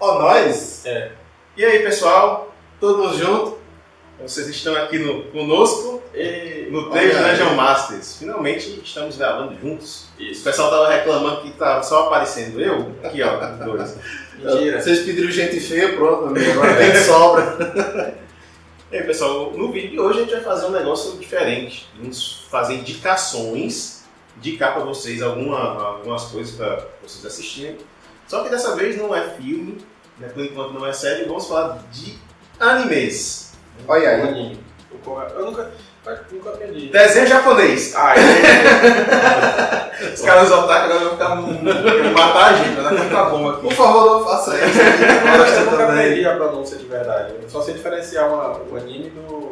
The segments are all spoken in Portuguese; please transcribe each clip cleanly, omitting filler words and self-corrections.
Ó, nós? É. E aí, pessoal? Todos juntos? Vocês estão aqui conosco no Tales Dungeon Masters. Finalmente estamos gravando juntos. Isso. O pessoal tava reclamando que tava só aparecendo eu. Aqui, ó, os dois. Mentira. Vocês pediram gente feia, pronto, amigo. Agora tem sobra. E aí, pessoal, no vídeo de hoje a gente vai fazer um negócio diferente. Vamos fazer indicações, indicar para vocês algumas coisas para vocês assistirem. Só que dessa vez não é filme, né? Por enquanto não é série, vamos falar de animes. Olha aí. Anime. Eu nunca aprendi. Desenho japonês. Ah, Os caras otaku agora vão ficar querendo matar a gente, vai dar muita bomba aqui. Por favor, não faça isso. eu nunca aprendi a pronúncia de verdade. Eu só sei diferenciar o anime do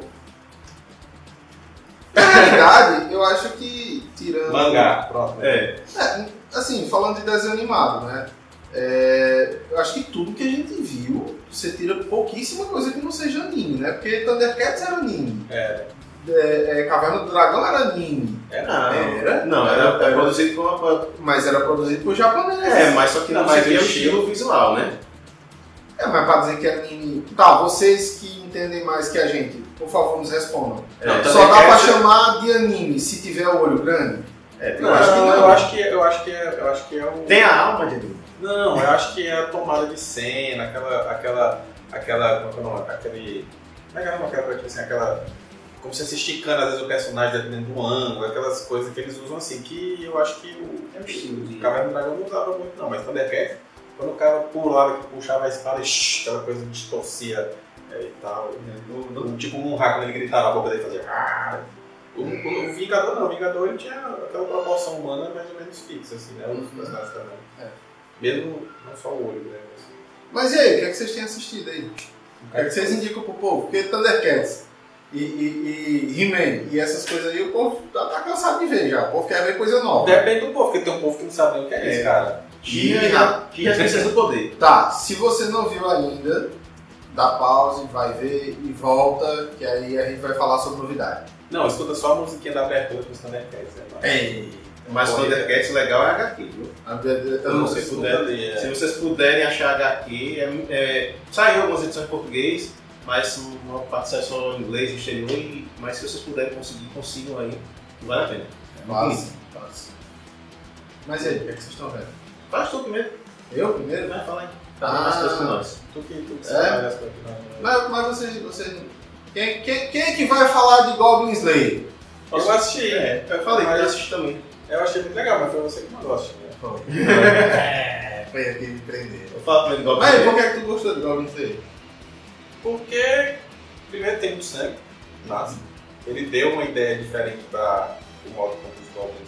Na realidade, eu acho que, tirando... mangá. Pronto. Assim, falando de desenho animado, né? Eu acho que tudo que a gente viu, você tira pouquíssima coisa que não seja anime, né? Porque Thundercats era anime. Caverna do Dragão era anime. Era produzido por uma... Mas era produzido por japonês. Mas só que não mas seria o o estilo visual, né? Mas pra dizer que é anime... Tá, vocês que entendem mais que a gente, por favor, nos respondam. Só dá pra chamar de anime se tiver o olho grande? Eu acho que é o... Tem a alma de anime. Não, eu acho que é a tomada de cena, como se esticando às vezes o personagem dentro do ângulo, aquelas coisas que eles usam assim, que eu acho que o Caverna do Dragão não usava muito não, mas Thundercats, quando o cara pulava, que puxava a espada, aquela coisa distorcia e tal, tipo um raio quando ele gritava, a boca dele fazia... O Vingador não, o Vingador ele tinha aquela proporção humana mais ou menos fixa, assim, né? Os personagens também. Mesmo não só o olho, né? Mas e aí, o que é que vocês têm assistido aí? O que é que vocês indicam pro povo? Porque Thundercats e He-Man e essas coisas aí, o povo tá cansado de ver já. O povo quer ver coisa nova. Depende do povo, porque tem um povo que não sabe nem o que é isso, cara. Que as Princesas do Poder. Tá, se você não viu ainda, dá pause, vai ver e volta, que aí a gente vai falar sobre novidade. Não, escuta só a musiquinha da abertura dos Thundercats, né? Mas o Thundercats legal é HQ, viu? Eu não sei Se vocês puderem achar HQ, saiu algumas edições em português, mas uma parte sai só em inglês no exterior, mas se vocês puderem conseguir, consigam aí, que vale a pena. Fácil. Mas e aí, o que é que vocês estão vendo? Faz tu primeiro. Eu primeiro? Vai, fala aí. Tá dando as coisas com nós. Tu que sabe as coisas que nós... Mas vocês... Quem é que vai falar de Goblin Slayer? Eu assisti. Eu falei que eu assisti também. Eu achei muito legal, mas foi você que mandou assistir, né? Foi aqui me prender. Eu falo primeiro de Goblin Mas Slayer. por que é que tu gostou de Goblin Slayer? Porque, primeiro, tem muito sangue, massa. Ele deu uma ideia diferente para o modo como os goblins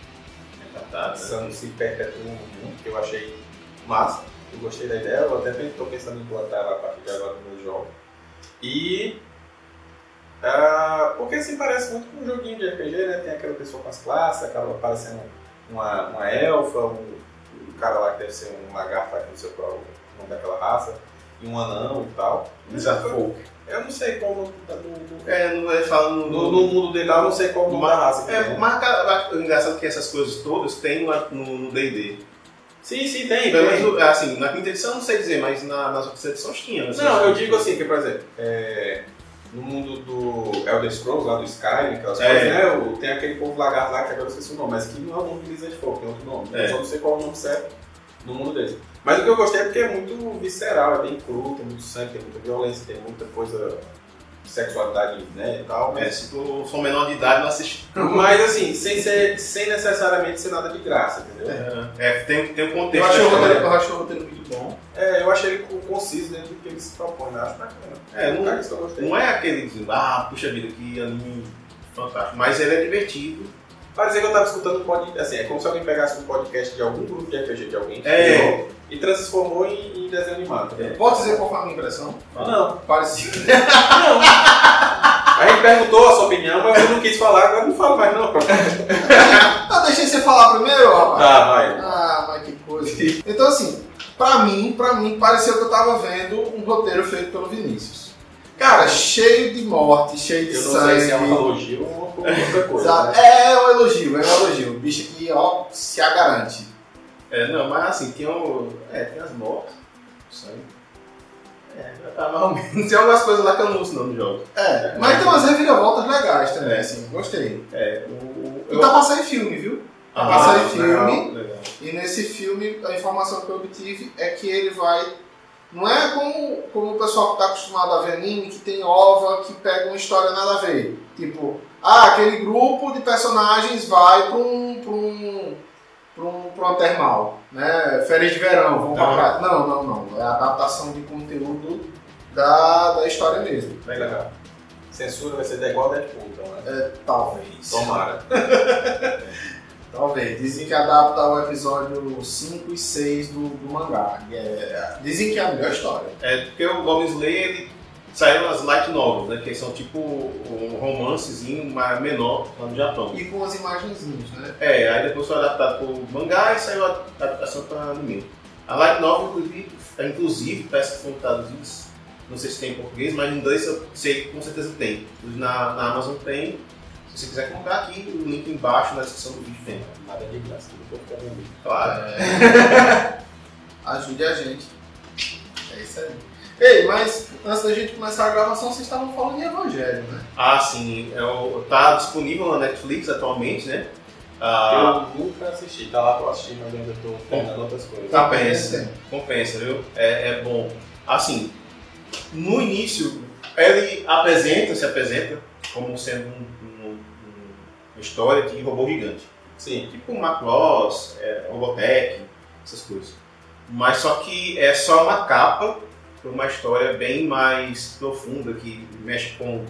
se perpetuam junto, que eu achei massa. Eu gostei da ideia, eu até estou pensando em implantar ela a partir de agora no meu jogo. E... porque assim parece muito com um joguinho de RPG, né? Tem aquela pessoa com as classes, acaba aparecendo uma elfa, um cara lá que deve ser um lagarto, que não sei qual é o nome daquela raça, e um anão e tal. Eu não sei qual o nome Não vai falar no mundo dele lá, eu não sei qual o nome da raça. Mas o engraçado é que essas coisas todas tem no D&D. Sim, tem. Pelo menos, assim, na quinta edição eu não sei dizer, mas nas outras edições tinha. Não, eu digo assim, que por exemplo, no mundo do Elder Scrolls, lá do Skyrim, aquelas coisas, né? Tem aquele povo lagarto lá, que agora eu esqueci o nome, mas que não é o nome de Blizzard de Fogo, tem outro nome. Eu só não sei qual é o nome certo no mundo deles. Mas o que eu gostei é porque é muito visceral, é bem cru, tem muito sangue, tem muita violência, tem muita coisa de sexualidade, né, e tal. Mas... se tu for menor de idade, não assiste. Mas assim, sem necessariamente ser nada de graça, entendeu? Tem um Eu contexto. achei o roteiro muito bom. Eu achei ele conciso dentro do que ele se propõe, né? Acho bacana. Não é aquele, puxa vida, que anime fantástico, mas ele é divertido. Parecia que eu estava escutando assim, é como se alguém pegasse um podcast de algum grupo de RPG de alguém e transformou em desenho animado. Pode dizer qual foi a minha impressão? Não. Parecido. Não. A gente perguntou a sua opinião, mas eu não quis falar, agora não falo mais não. Eu deixei você falar primeiro, rapaz. Tá, vai. Mas que coisa. Então assim, pra mim, pareceu que eu tava vendo um roteiro feito pelo Vinícius. Cara, cheio de morte, cheio de sangue. Eu não sei se é um elogio ou outra coisa. Né? É um elogio. O bicho aqui, ó, se agarante. Mas assim, tem as mortes. Isso aí. Já tá mais ou menos. Tem algumas coisas lá que eu não uso não no jogo. Mas tem umas reviravoltas legais também, assim, gostei. E tá pra sair filme, viu? Tá pra sair filme. Legal. E nesse filme, a informação que eu obtive é que ele vai... Não é como o pessoal que tá acostumado a ver anime, que tem ova, que pega uma história nada a ver. Tipo, aquele grupo de personagens vai pra uma termal, né? Férias de verão, vão pra praia. Não. É a adaptação de conteúdo da história mesmo. Legal. Censura vai ser igual a Deadpool, então, né? Talvez. Tomara. Talvez. Dizem que adapta o episódio 5 e 6 do mangá. Dizem que é a melhor história. Porque o Goblin Slayer, ele saiu as light novels, né? Que são tipo um romancezinho menor lá no Japão. E com as imagenzinhas, né? Aí depois foi adaptado pro mangá e saiu a adaptação para anime. A light novel, inclusive, parece que foram traduzidos, não sei se tem em português, mas em inglês eu sei que com certeza tem. Na Amazon tem. Se você quiser comprar aqui, o link embaixo na descrição do vídeo tem. Nada de graça, não vou ficar vendo. Claro. Ajude a gente. É isso aí. Ei, mas antes da gente começar a gravação, vocês estavam falando de Evangelho, né? Sim. Tá disponível na Netflix atualmente, né? Eu nunca assisti, tá lá pra assistir, mas ainda tô terminando outras coisas. Compensa, viu? É bom. Assim, no início, ele se apresenta como sendo uma história de robô gigante. Sim. Tipo Macross, Robotech, essas coisas. Mas só que é só uma capa para uma história bem mais profunda, que mexe com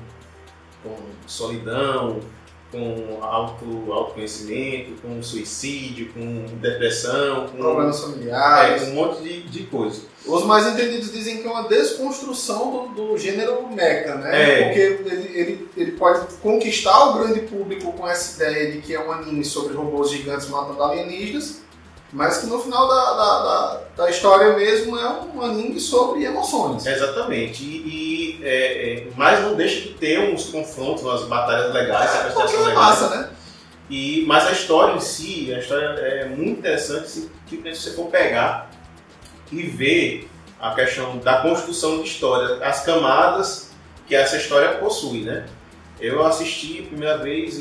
solidão, com autoconhecimento, com suicídio, com depressão, com problemas familiares, um monte de coisa. Os mais entendidos dizem que é uma desconstrução do gênero mecha, né? Porque ele pode conquistar o grande público com essa ideia de que é um anime sobre robôs gigantes matando alienígenas, mas que no final da história mesmo é um anime sobre emoções. Exatamente. Mas não deixa de ter uns confrontos, umas batalhas legais, porque é massa, né? Mas a história em si, é muito interessante se você for pegar e ver a questão da construção de história, as camadas que essa história possui, né? Eu assisti a primeira vez em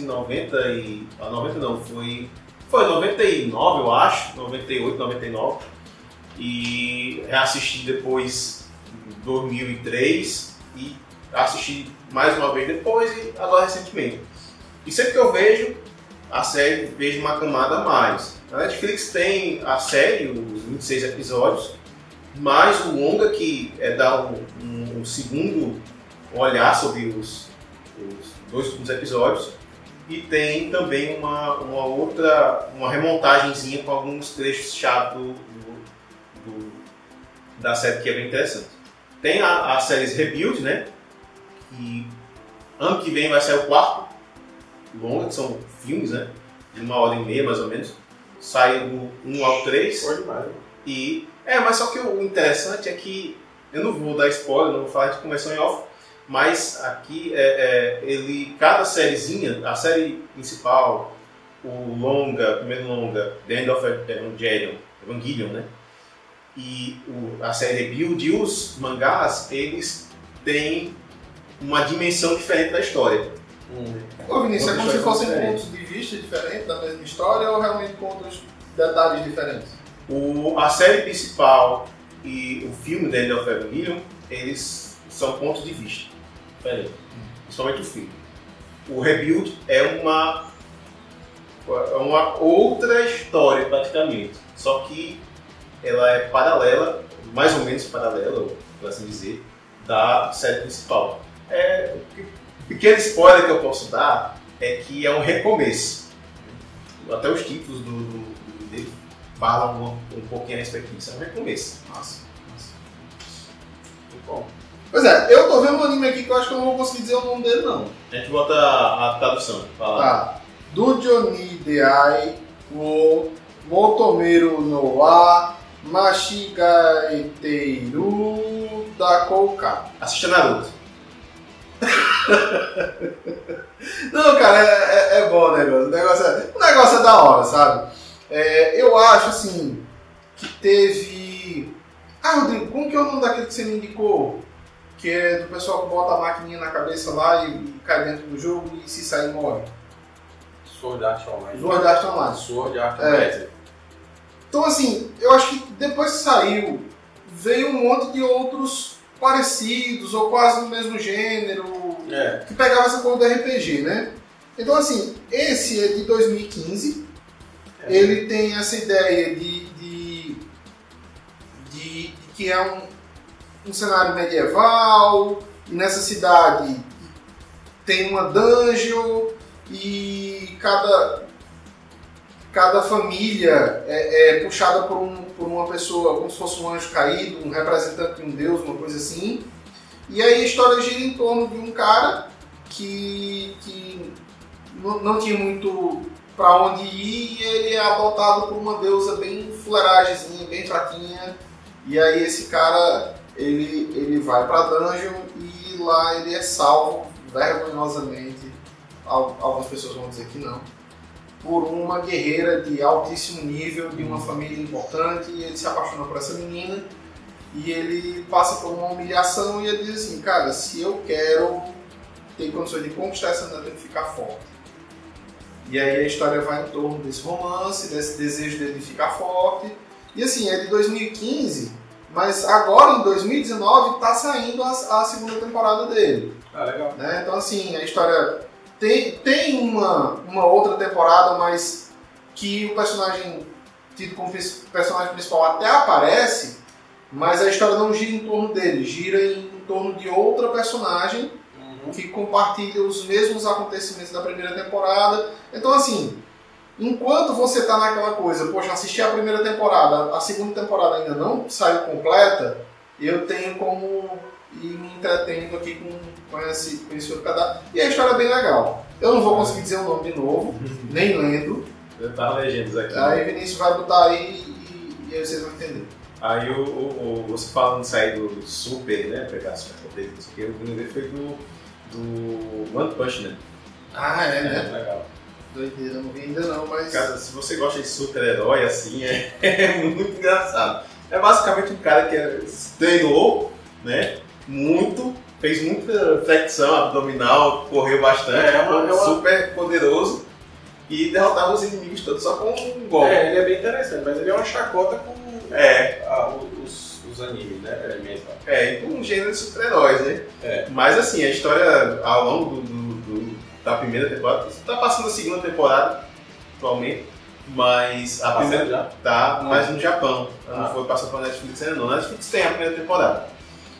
99, eu acho, 98, 99, e reassisti depois em 2003 e assisti mais uma vez depois e agora recentemente. E sempre que eu vejo a série, vejo uma camada a mais. A Netflix tem a série, os 26 episódios, mais o longa que dá um segundo olhar sobre os dois últimos episódios. E tem também uma remontagenzinha com alguns trechos chaves da série que é bem interessante. Tem a série Rebuild, né? E ano que vem vai sair o 4º longa, que são filmes, né? De 1h30 mais ou menos. Sai do 1 ao 3. Foi demais. Mas só que o interessante é que eu não vou dar spoiler, não vou falar de conversão em off. Mas aqui, cada sériezinha, a série principal, o primeiro longa, The End of Evangelion, né? E a série Rebuild e os mangás, eles têm uma dimensão diferente da história. Ô Vinícius, é como se fossem pontos de vista diferentes da mesma história ou realmente com outros detalhes diferentes? A série principal e o filme The End of Evangelion, eles são pontos de vista. Principalmente o filme. O Rebuild é uma outra história praticamente, só que ela é paralela, mais ou menos paralela, por assim dizer, da série principal. O pequeno spoiler que eu posso dar é que é um recomeço. Até os títulos dele falam um pouquinho a respeito disso. É um recomeço. Nossa. Muito bom. Pois é, eu tô vendo um anime aqui que eu acho que eu não vou conseguir dizer o nome dele, não. A gente bota a tradução. Tá. Dojo ni Deai wo Motomeru no wa Mashigaeteiru Dakouka. Assista Naruto. Não, cara, é bom o negócio. O negócio é da hora, sabe? Eu acho, assim, que teve... Rodrigo, como que é o nome daquele que você me indicou? Que é do pessoal que bota a maquininha na cabeça lá e cai dentro do jogo e se sair morre. Sword Art Online. Sword Art Online. Sword Art Online. Então assim, eu acho que depois que saiu, veio um monte de outros parecidos ou quase do mesmo gênero, que pegava essa coisa do RPG, né? Então assim, esse é de 2015, ele tem essa ideia de que é um cenário medieval, e nessa cidade tem uma dungeon e cada família é puxada por uma pessoa, como se fosse um anjo caído, um representante de um deus, uma coisa assim. E aí a história gira em torno de um cara que não tinha muito para onde ir, e ele é adotado por uma deusa bem fuleiragemzinha, bem fraquinha. E aí esse cara, ele vai pra dungeon e lá ele é salvo vergonhosamente, algumas pessoas vão dizer que não, por uma guerreira de altíssimo nível, de uma família importante, e ele se apaixona por essa menina, e ele passa por uma humilhação e ele diz assim, cara, se eu quero ter condições de conquistar essa menina, eu tenho que ficar forte. E aí a história vai em torno desse romance, desse desejo dele de ficar forte. E assim, é de 2015, mas agora em 2019 está saindo a segunda temporada dele. Ah, legal. Né? Então assim, a história tem uma outra temporada, mas que o personagem tido como personagem principal até aparece, mas a história não gira em torno dele, gira em torno de outra personagem que compartilha os mesmos acontecimentos da primeira temporada. Então assim, enquanto você está naquela coisa, poxa, assisti a primeira temporada, a segunda temporada ainda não saiu completa, eu tenho como ir me entretendo aqui com esse outro cadastro. E a história é bem legal. Eu não vou conseguir dizer o nome de novo, nem lendo. Eu tava legendas aqui. Aí Vinícius vai botar aí e aí vocês vão entender. Aí você falando de sair do super, né, pegar superpoderes, não sei o que, o primeiro foi do One Punch Man. Ah, é, né? Legal. Doideira, não vi ainda não, mas... Cara, se você gosta de super-herói, assim, é muito engraçado. É basicamente um cara que treinou, né, muito, fez muita flexão abdominal, correu bastante, super poderoso e derrotava os inimigos todos só com um golpe. Ele é bem interessante, mas ele é uma chacota com os animes, né? Com um gênero de super-heróis, né? Mas assim, a história ao longo da primeira temporada, está passando a segunda temporada atualmente, mas a primeira já tá mais no Japão, não foi passar para Netflix ainda não. Netflix tem a primeira temporada.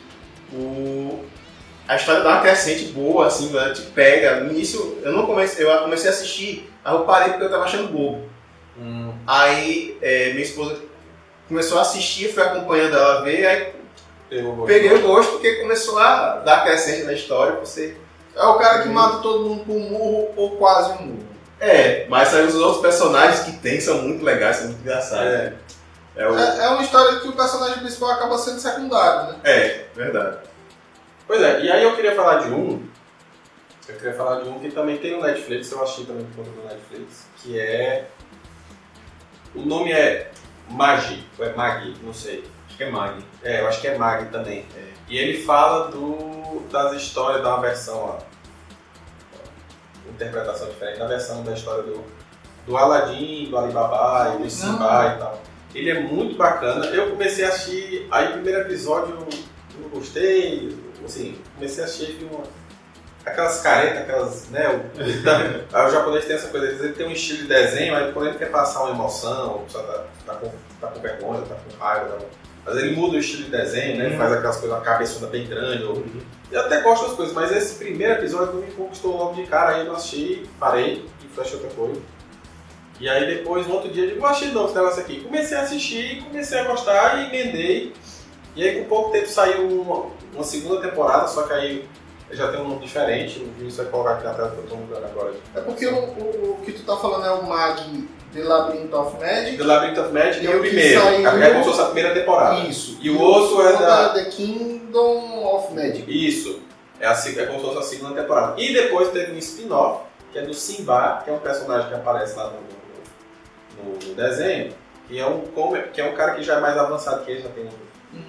A história dá uma crescente boa, assim, ela te pega. No início, eu comecei a assistir, aí eu parei porque eu estava achando bobo. Aí minha esposa começou a assistir, fui acompanhando ela a ver, aí peguei o gosto porque começou a dar crescente na história. Você é o cara que mata todo mundo com um murro ou quase um murro. Mas aí os outros personagens que tem são muito legais, são muito engraçados. É uma história que o personagem principal acaba sendo secundário, né? Verdade. Pois é, e aí eu queria falar de um que também tem no Netflix, eu achei também no Netflix, que é... O nome é Magi, ou é Magi, não sei. Acho que é Magi. Eu acho que é Magi também. E ele fala das histórias da versão, interpretação diferente, da versão da história do Aladdin, do Alibaba e do Simba e tal. Ele é muito bacana. Eu comecei a assistir, aí o primeiro episódio eu não gostei, assim, comecei a assistir aquelas caretas, aquelas, né, o japonês tem essa coisa, ele tem um estilo de desenho, aí quando ele quer passar uma emoção, tá com vergonha, tá com raiva, mas ele muda o estilo de desenho, né, faz aquelas coisas, uma cabeçona bem grande, eu até gosto das coisas, mas esse primeiro episódio não me conquistou logo de cara, aí eu não assisti, parei e fui assistir outra coisa. E aí depois, no outro dia, eu digo, achei não esse negócio aqui. Comecei a assistir, comecei a gostar e emendei. E aí com pouco tempo saiu uma segunda temporada, só que aí já tem um nome diferente. O Vinícius vai colocar aqui na tela que eu estou mudando agora. É porque o que tu tá falando é o Magi The Labyrinth of Magic. The Labyrinth of Magic é o primeiro. É como se fosse a primeira temporada. Isso. E o outro é da... The Kingdom of Magic. Isso. É como se fosse a segunda temporada. E depois teve um spin-off, que é do Simba, que é um personagem que aparece lá no desenho, que é um cara que já é mais avançado que ele, já tem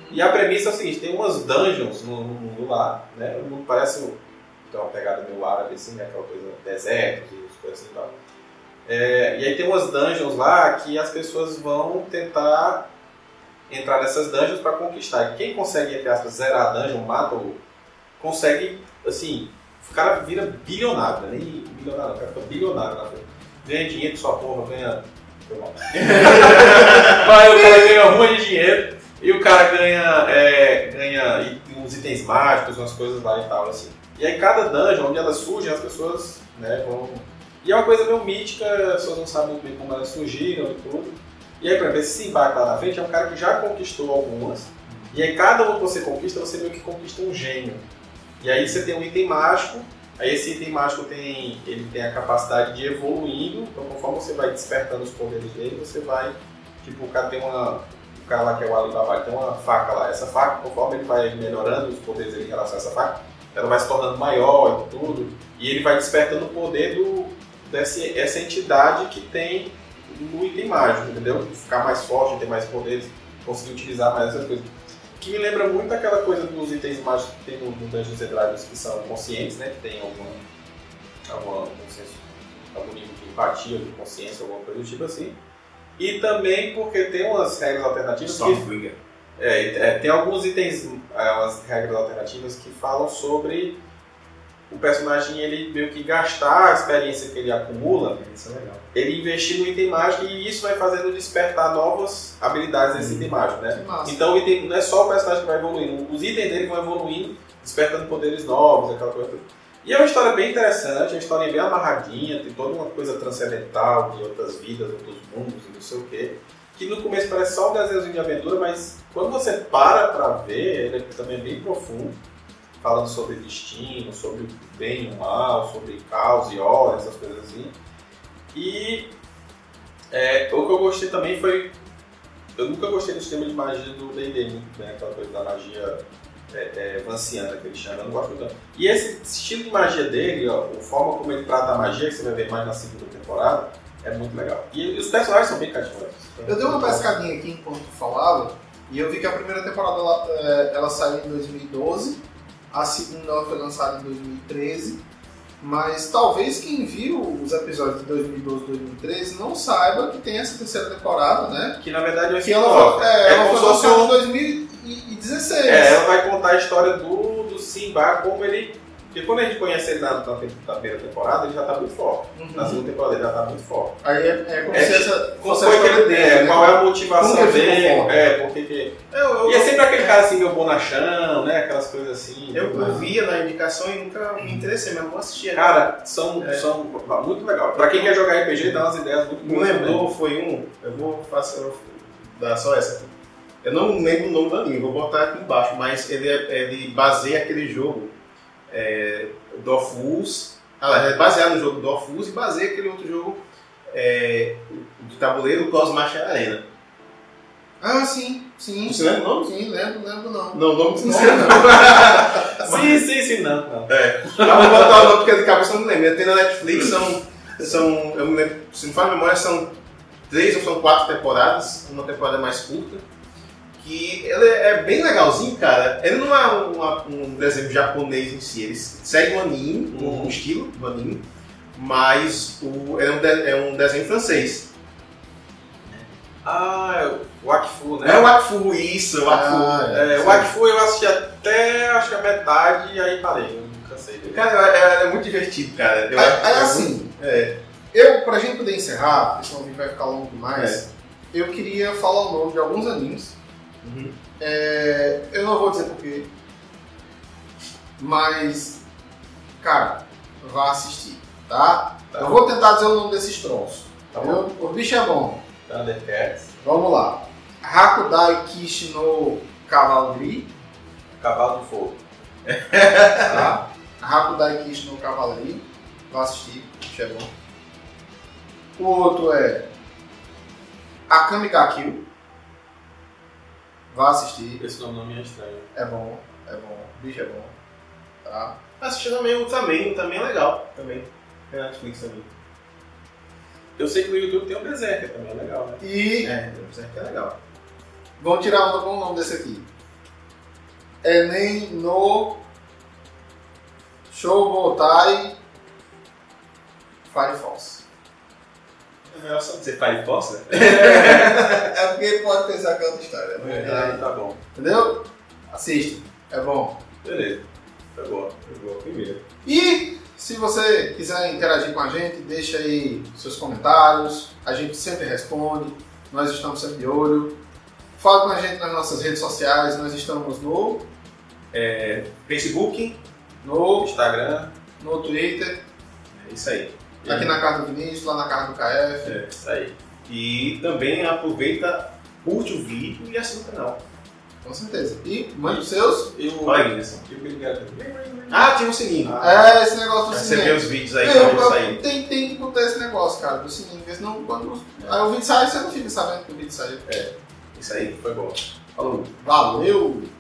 E a premissa é o seguinte, tem umas dungeons no mundo lá, né? O mundo parece tem uma pegada meio árabe, assim, né? Aquela coisa, desertos e coisas assim e tal. E aí tem umas dungeons lá que as pessoas vão tentar entrar nessas dungeons para conquistar. E quem consegue, entre aspas, zerar a dungeon, mata ou consegue, assim, o cara vira bilionário, né? Nem bilionário, o cara fica bilionário na frente. Ganha dinheiro com sua porra, ganha... Mas o cara ganha ruim de dinheiro e o cara ganha uns itens mágicos, umas coisas lá e tal, assim. E aí cada dungeon, onde elas surgem, as pessoas, né, vão... E é uma coisa meio mítica, as pessoas não sabem muito bem como elas surgiram e tudo. E aí, por exemplo, esse Simbak lá na frente é um cara que já conquistou algumas. E aí cada uma que você conquista, você meio que conquista um gênio. E aí você tem um item mágico. Aí esse item mágico ele tem a capacidade de ir evoluindo. Então conforme você vai despertando os poderes dele, você vai... Tipo, o cara tem o cara lá que é o Alibaba, tem uma faca lá. Essa faca, conforme ele vai melhorando os poderes dele em relação a essa faca, ela vai se tornando maior e tudo. E ele vai despertando o poder dessa entidade que tem no item mágico, entendeu? Ficar mais forte, ter mais poderes, conseguir utilizar mais essas coisas. Que me lembra muito aquela coisa dos itens mágicos que tem no Dungeons & Dragons, que são conscientes, né? Que tem algum nível de empatia, de consciência, alguma coisa do tipo assim. E também porque tem umas regras alternativas tem alguns itens, umas regras alternativas que falam sobre o personagem ele meio que gastar a experiência que ele acumula, isso é legal. Ele investir no item mágico e isso vai fazendo despertar novas habilidades nesse item mágico, né? Então o item, não é só o personagem que vai evoluindo, os itens dele vão evoluindo, despertando poderes novos, aquela coisa toda. E é uma história bem interessante, uma história bem amarradinha, tem toda uma coisa transcendental de outras vidas, outros mundos e não sei o quê. Que no começo parece só um desenho de aventura, mas quando você para pra ver, ele também é bem profundo. Falando sobre destino, sobre o bem e o mal, sobre caos e ordem, essas coisas assim. E o que eu gostei também foi... Eu nunca gostei do sistema de magia do D&D, né? Aquela coisa da magia vanciana que ele chama, eu não gosto tanto. E esse estilo de magia dele, ó, a forma como ele trata a magia, que você vai ver mais na segunda temporada, é muito legal. E os personagens são bem cativantes. Eu dei uma pescadinha aqui enquanto tu falava, e eu vi que a primeira temporada ela saiu em 2012, a segunda ela foi lançada em 2013, mas talvez quem viu os episódios de 2012 e 2013 não saiba que tem essa terceira temporada, né? Que na verdade é que ela foi lançada em 2016. Ela vai contar a história do Simba, como ele... Porque quando a gente conhece ele na primeira temporada, ele já está muito forte. Na segunda temporada ele já está muito forte. Aí é como se essa fosse a história dele, qual é a motivação dele, porque que... E é sempre aquele cara assim, meio bonachão, né? Aquelas coisas assim. Eu via na indicação e nunca me interessei, mas não assistia. Cara, são muito legal. Pra quem quer jogar RPG, dá umas ideias muito boas. Me lembrou, foi eu vou dar só essa aqui. Eu não lembro o nome do anime, vou botar aqui embaixo, mas ele baseia aquele jogo Dofus. É baseado no jogo Dofus e baseia aquele outro jogo de tabuleiro, Cosmach Arena. Ah, sim. Você lembra o nome? Sim, lembro não. Não, o nome não lembra. Sim, não. Vou botar o nome porque de cabeça eu não lembro. Tem na Netflix, eu me lembro, se não falo a memória, são 3 ou são 4 temporadas, uma temporada mais curta. Que ele é bem legalzinho, cara. Ele não é um desenho japonês em si, ele segue um anime, um estilo do anime, mas é um desenho francês. É o Wakfu, né? É o Wakfu, isso, o Wakfu. O Wakfu eu assisti até, acho que a metade e aí parei, eu não cansei dele. Cara, é muito divertido, cara. Pra gente poder encerrar, porque senão o vídeo vai ficar longo demais, eu queria falar o nome de alguns animes. Eu não vou dizer porquê, mas, cara, vá assistir, tá? Eu vou tentar dizer o nome desses troços, tá bom? O bicho é bom. Thundercats. Vamos lá. Hakudai Kishi no Cavalry. Cavalo de Fogo. Tá? Hakudai Kishi no Cavalry. Vá assistir, o bicho é bom. O outro é Akame ga Kill. Vá assistir. Esse nome não me é estranho. É bom. O bicho é bom. Tá? Assisti também o também é legal. Também. Tem Netflix também. Eu sei que no YouTube tem o Berserker também, é legal, né? E o Berserker é legal. vamos tirar um bom nome desse aqui. Enem no Shobotai Firefox. É melhor só dizer Firefox, né? É porque pode pensar que é outra história. Né? Tá bom. Entendeu? Assista, é bom. Beleza. Foi boa. Primeiro. E se você quiser interagir com a gente, deixa aí seus comentários. A gente sempre responde. Nós estamos sempre de olho. Fala com a gente nas nossas redes sociais. Nós estamos no Facebook, no Instagram. no Twitter, é isso aí. aqui na casa do Vinícius, lá na casa do KF. É. Isso aí. E também aproveita, curte o vídeo e assina o canal. Com certeza. E mande os seus. Olha aí, Nilson. Ah, tinha um sininho. Esse negócio do Você vê sininho. os vídeos aí quando sair. Tem que botar esse negócio, cara, do sininho. Porque senão quando aí o vídeo sai, você não fica sabendo que o vídeo saiu. Isso aí, foi bom. Falou. Valeu!